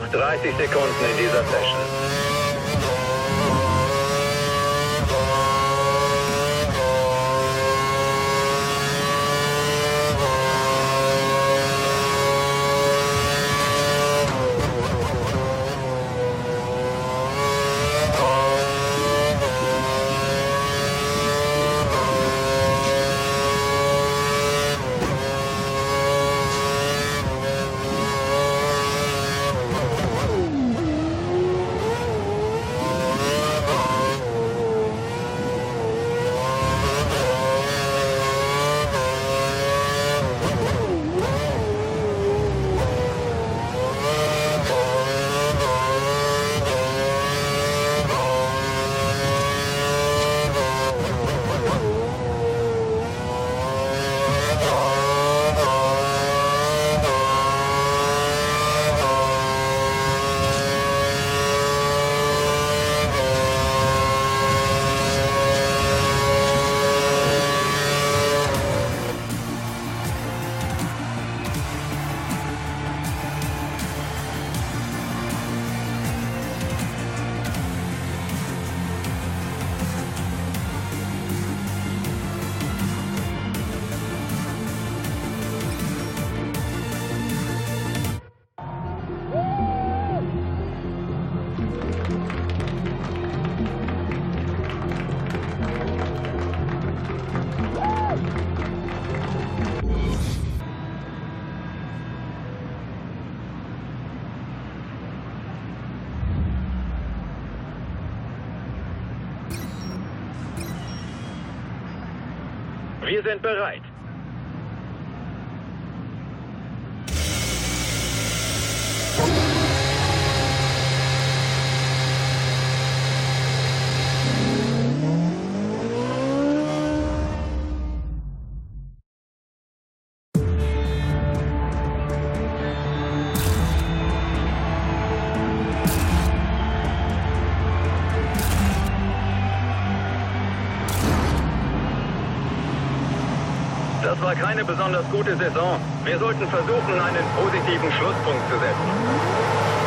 30 Sekunden in dieser Session. Wir sind bereit. Das war keine besonders gute Saison. Wir sollten versuchen, einen positiven Schlusspunkt zu setzen.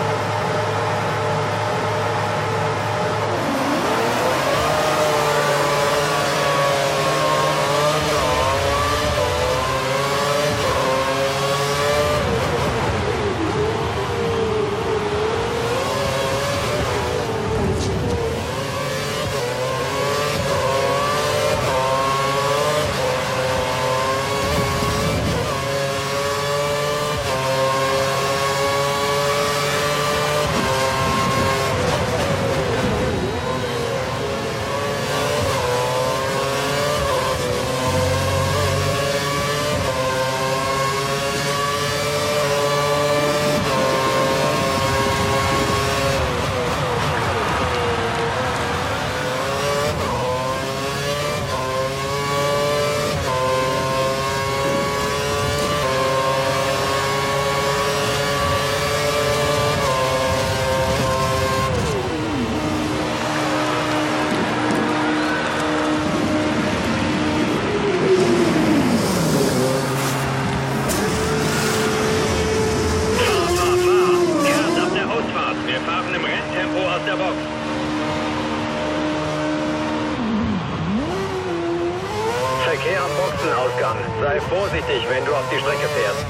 Verkehr am Boxenausgang. Sei vorsichtig, wenn du auf die Strecke fährst.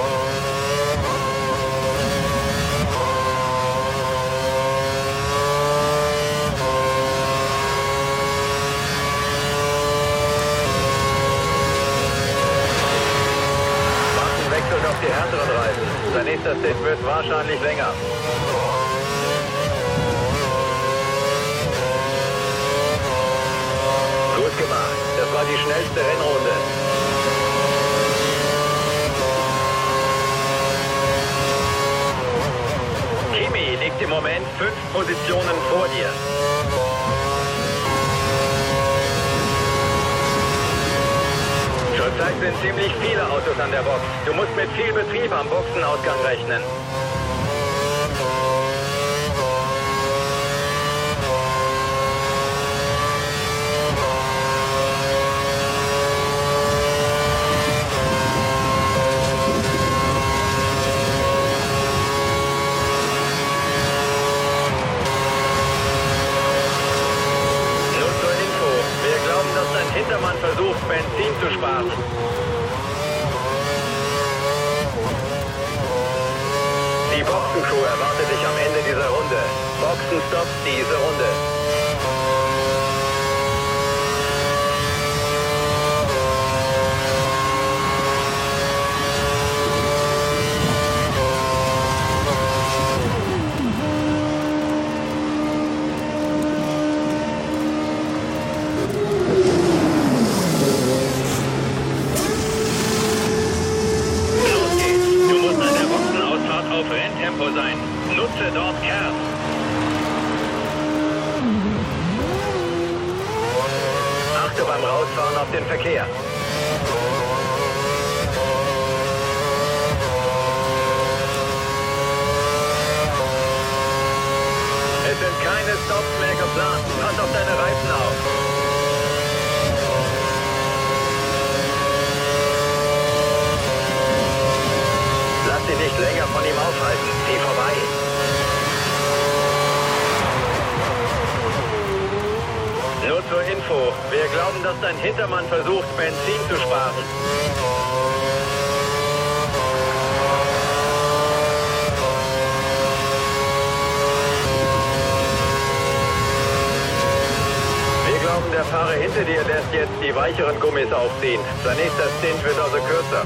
Martin wechselt auf die härteren Reifen. Sein nächster Stint wird wahrscheinlich länger. Gut gemacht. Das war die schnellste Rennrunde. Kimi liegt im Moment 5 Positionen vor dir. Zurzeit sind ziemlich viele Autos an der Box. Du musst mit viel Betrieb am Boxenausgang rechnen. Die Boxencrew erwartet dich am Ende dieser Runde. Boxenstopp diese Runde. Auf Renntempo sein. Nutze dort Kern. Achte beim Rausfahren auf den Verkehr. Es sind keine Stops mehr geplant. Pass auf deine Reifen auf. Lass dich nicht länger von ihm aufhalten. Zieh vorbei. Nur zur Info. Wir glauben, dass dein Hintermann versucht, Benzin zu sparen. Wir glauben, der Fahrer hinter dir lässt jetzt die weicheren Gummis aufziehen. Sein nächster Stint wird also kürzer.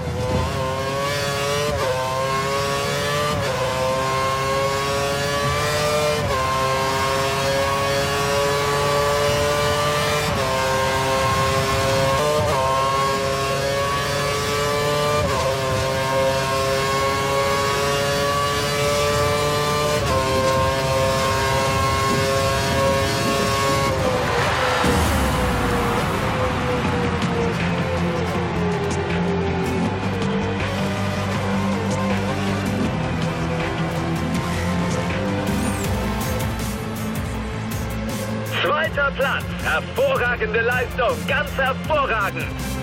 Zweiter Platz. Hervorragende Leistung. Ganz hervorragend.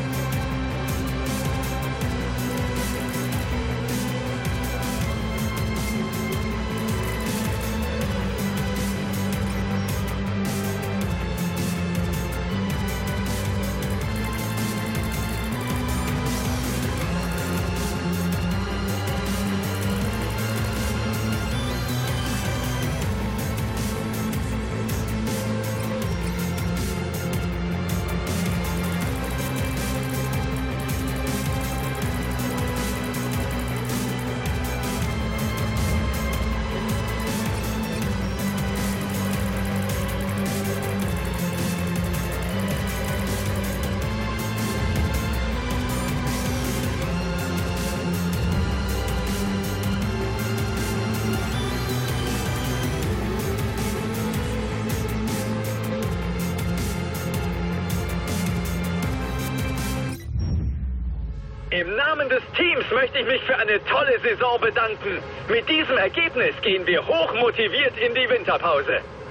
Im Namen des Teams möchte ich mich für eine tolle Saison bedanken. Mit diesem Ergebnis gehen wir hochmotiviert in die Winterpause.